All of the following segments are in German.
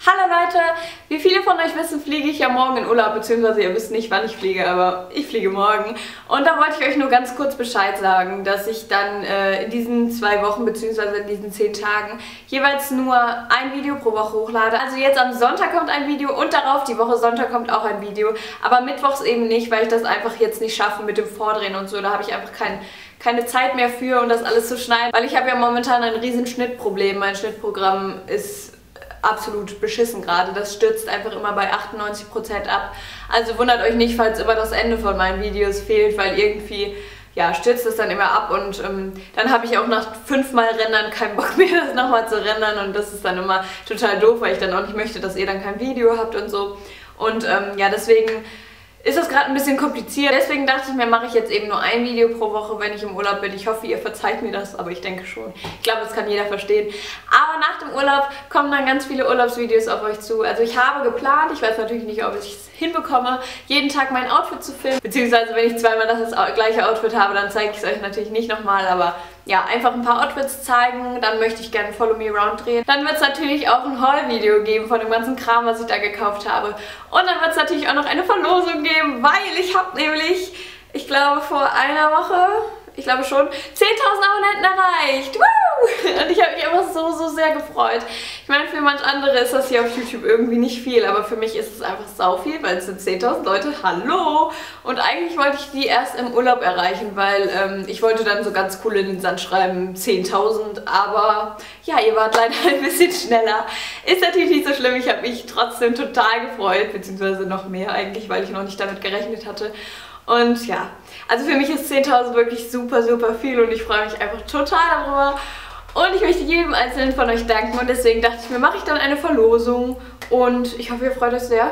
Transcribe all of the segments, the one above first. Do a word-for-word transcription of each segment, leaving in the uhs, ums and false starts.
Hallo Leute, wie viele von euch wissen, fliege ich ja morgen in Urlaub, beziehungsweise ihr wisst nicht, wann ich fliege, aber ich fliege morgen. Und da wollte ich euch nur ganz kurz Bescheid sagen, dass ich dann äh, in diesen zwei Wochen, beziehungsweise in diesen zehn Tagen, jeweils nur ein Video pro Woche hochlade. Also jetzt am Sonntag kommt ein Video und darauf die Woche Sonntag kommt auch ein Video, aber mittwochs eben nicht, weil ich das einfach jetzt nicht schaffe mit dem Vordrehen und so. Da habe ich einfach kein, keine Zeit mehr für, um das alles zu schneiden, weil ich habe ja momentan ein riesen Schnittproblem. Mein Schnittprogramm ist absolut beschissen gerade. Das stürzt einfach immer bei achtundneunzig Prozent ab. Also wundert euch nicht, falls immer das Ende von meinen Videos fehlt, weil irgendwie ja, stürzt es dann immer ab und ähm, dann habe ich auch nach fünfmal Rendern keinen Bock mehr, das nochmal zu rendern und das ist dann immer total doof, weil ich dann auch nicht möchte, dass ihr dann kein Video habt und so. Und ähm, ja, deswegen ist das gerade ein bisschen kompliziert. Deswegen dachte ich mir, mache ich jetzt eben nur ein Video pro Woche, wenn ich im Urlaub bin. Ich hoffe, ihr verzeiht mir das, aber ich denke schon. Ich glaube, das kann jeder verstehen. Aber nach dem Urlaub kommen dann ganz viele Urlaubsvideos auf euch zu. Also ich habe geplant, ich weiß natürlich nicht, ob ich es hinbekomme, jeden Tag mein Outfit zu filmen. Beziehungsweise, wenn ich zweimal das gleiche Outfit habe, dann zeige ich es euch natürlich nicht nochmal, aber ja, einfach ein paar Outfits zeigen, dann möchte ich gerne Follow Me Around drehen. Dann wird es natürlich auch ein Haul-Video geben von dem ganzen Kram, was ich da gekauft habe. Und dann wird es natürlich auch noch eine Verlosung geben, weil ich habe nämlich, ich glaube vor einer Woche, ich glaube schon, zehntausend Abonnenten erreicht. Woo! Und ich habe mich einfach so, so sehr gefreut. Ich meine, für manch andere ist das hier auf YouTube irgendwie nicht viel, aber für mich ist es einfach sau viel, weil es sind zehntausend Leute. Hallo! Und eigentlich wollte ich die erst im Urlaub erreichen, weil ähm, ich wollte dann so ganz cool in den Sand schreiben, zehntausend, aber ja, ihr wart leider ein bisschen schneller. Ist natürlich nicht so schlimm, ich habe mich trotzdem total gefreut, beziehungsweise noch mehr eigentlich, weil ich noch nicht damit gerechnet hatte. Und ja, also für mich ist zehntausend wirklich super, super viel und ich freue mich einfach total darüber. Und ich möchte jedem Einzelnen von euch danken und deswegen dachte ich mir, mache ich dann eine Verlosung und ich hoffe, ihr freut euch sehr.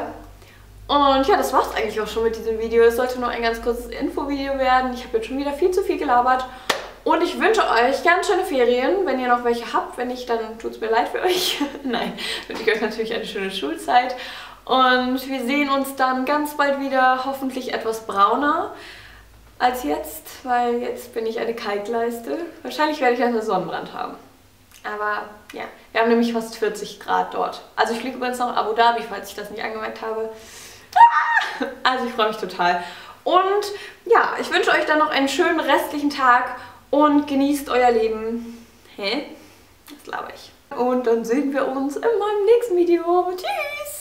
Und ja, das war's eigentlich auch schon mit diesem Video. Es sollte nur ein ganz kurzes Infovideo werden. Ich habe jetzt schon wieder viel zu viel gelabert. Und ich wünsche euch ganz schöne Ferien, wenn ihr noch welche habt. Wenn nicht, dann tut es mir leid für euch. Nein, wünsche ich euch natürlich eine schöne Schulzeit. Und wir sehen uns dann ganz bald wieder, hoffentlich etwas brauner als jetzt, weil jetzt bin ich eine Kalkleiste. Wahrscheinlich werde ich einen Sonnenbrand haben. Aber ja, wir haben nämlich fast vierzig Grad dort. Also ich fliege übrigens noch Abu Dhabi, falls ich das nicht angemerkt habe. Also ich freue mich total. Und ja, ich wünsche euch dann noch einen schönen restlichen Tag und genießt euer Leben. Hä? Das laber ich. Und dann sehen wir uns in meinem nächsten Video. Tschüss!